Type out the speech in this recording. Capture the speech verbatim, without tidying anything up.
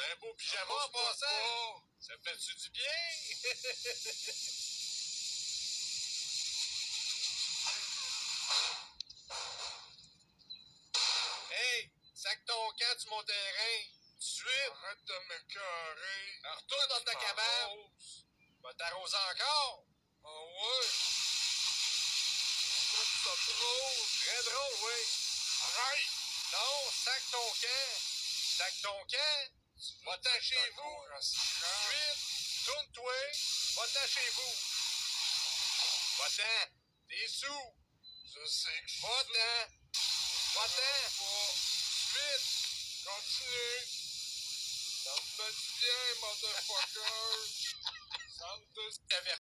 un beau pyjama en passant. Ça fait-tu du bien? Hey, sac ton camp sur mon terrain. Tout de suite. Arrête de me carrer. Retourne dans ta cabane. Va t'arroser encore. Ah ouais? Je trouve ça drôle. Très drôle, oui. Arrête. Non, sac ton camp. Sac ton camp. Va-t'en chez vous. Suite. Tourne-toi. Va-t'en chez vous. Va-t'en. T'es sous. Je sais que je suis Va-t'en. Va-t'en. Suite. Continue. Ça me fait du bien, motherfucker. Ça me fait